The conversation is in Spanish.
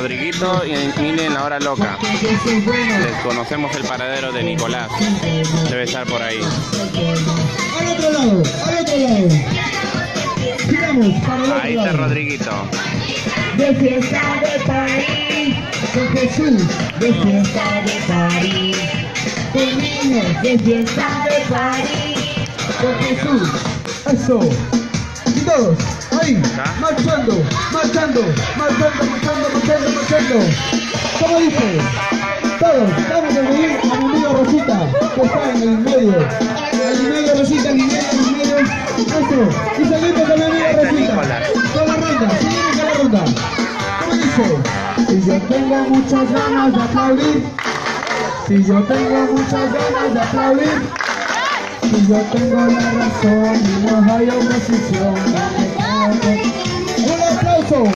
Rodriguito y Mili en la hora loca. Desconocemos el paradero de Nicolás. Debe estar por ahí. Al otro lado, al otro lado. Giramos para el otro Ahí está lado. Rodriguito. De fiesta de París, con Jesús. De fiesta de París, con niños. De fiesta de París, con Jesús. Eso. Y todos, ahí, marchando, marchando, marchando, marchando, marchando, marchando. ¿Cómo dice? Todos, vamos a seguir a mi amigo Rosita, que está en el medio. El medio Rosita, en el medio. Eso. Y seguimos con mi amigo Rosita. Con la ronda, seguimos con la ronda. ¿Cómo dice? Si yo tengo muchas ganas de aplaudir, si yo tengo muchas ganas de aplaudir, si yo tengo la razón y no hay oposición, un aplauso.